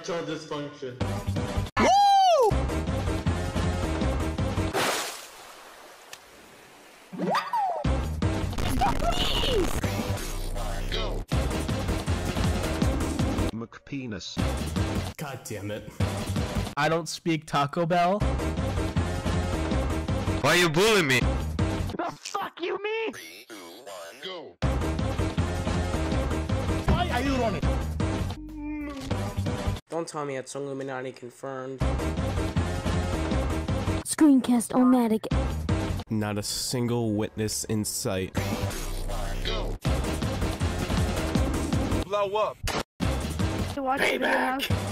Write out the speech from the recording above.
erectile dysfunction. McPenis. God damn it. I don't speak Taco Bell. Why you bullying me? The fuck you mean? 3, 2, 1, go. Why are you running? Don't tell me it's Illuminati confirmed. Screencast-O-Matic. Not a single witness in sight. 3, 2, 1, go. Blow up. Payback!